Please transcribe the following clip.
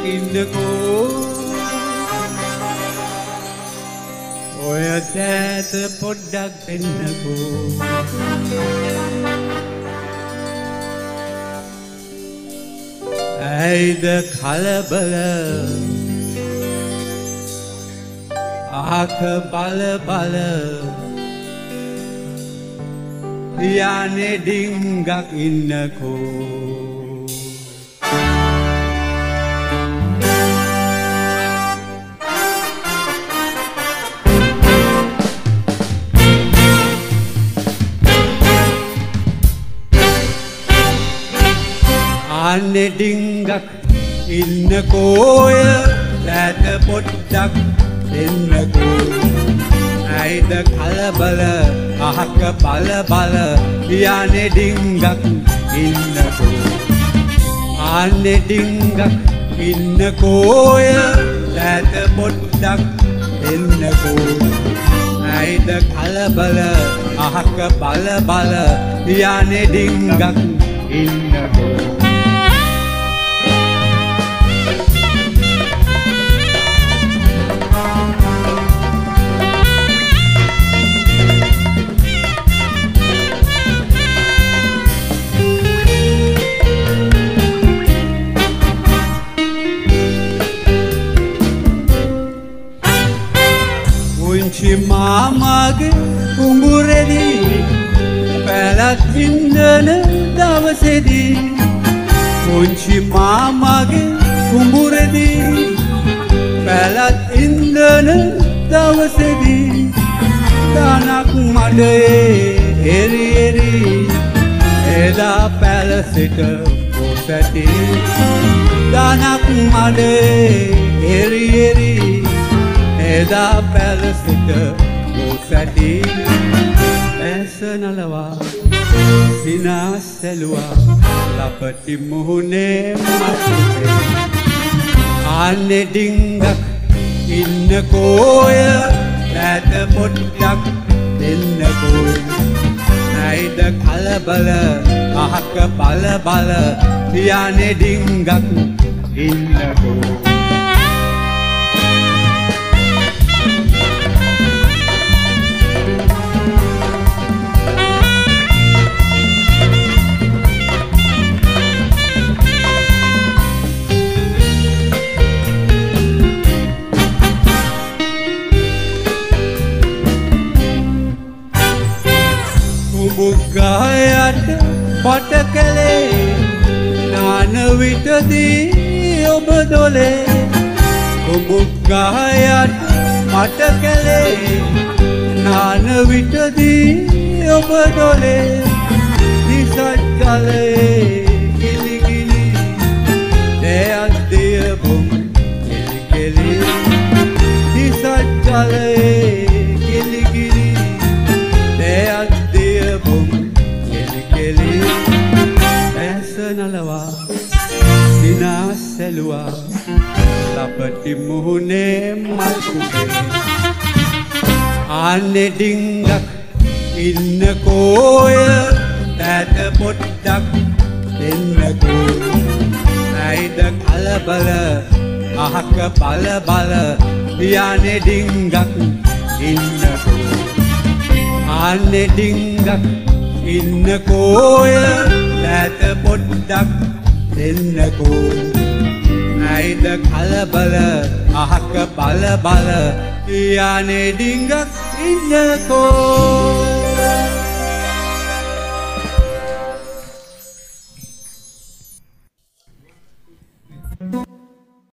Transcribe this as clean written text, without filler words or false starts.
ඉන්නකෝ ඔය දෑත පොඩ්ඩක් දෙන්නකෝ ඇයිද කලබල ආක බල බල යන්නේ ඩිංගක් ඉන්නකෝ අනේ ඩිංගක් ඉන්නකෝය දැත පොඩ්ඩක් දෙන්නකෝ ඇයිද කලබල අහක බල බල යන්නේ ඩිංගක් ඉන්නකෝ අනේ ඩිංගක් ඉන්නකෝය දැත පොඩ්ඩක් දෙන්නකෝ ඇයිද කලබල අහක බල බල යන්නේ ඩිංගක් ඉන්නකෝ මාමගේ කුඹුරේදී පැලක් ඉඳන දවසේදී මුංචි මාමගේ කුඹුරේදී පැලක් ඉඳන දවසේදී දානක් මඩේ එරි එරි එදා පැල සිට පොසටි දානක් මඩේ එරි එරි එදා පැල සිට පොසටි ඇස නලවා සිනාසැලුවා ලපටි මුහුණේ මතුවේ අනේ ඩිංගක් ඉන්නකෝය දැත පොඩ්ඩක් දෙන්නකෝ ඇයිද කලබල අහක බල බල යන්නේ ඩිංගක් ඉන්නකෝ ගහයට පට කළේ නාන විටදී ඔබ දොලේ කුඹුක් ගහයට පට කළේ නාන විටදී ඔබ දොලේ නිසත් කලේ ගිලි ගිලි දෙයක් දිය බොම් කෙලි කෙලි නිසත් කලේ ගිලි ගිලි දෙයක් නලවා සිනාසැලුවා ලපටි මුහුණේ මතුවේ අනේ ඩිංගක් ඉන්නකෝය දැත පොඩ්ඩක් දෙන්නකෝ ඇයිද කලබල අහක බල බල යන්නේ ඩිංගක් ඉන්නකෝ අනේ ඩිංගක් ඉන්නකෝය දැත පොඩ්ඩක් දෙන්නකෝ ඇයිද කලබල අහක බල බල යන්නේ ඩිංගක් ඉන්නකෝ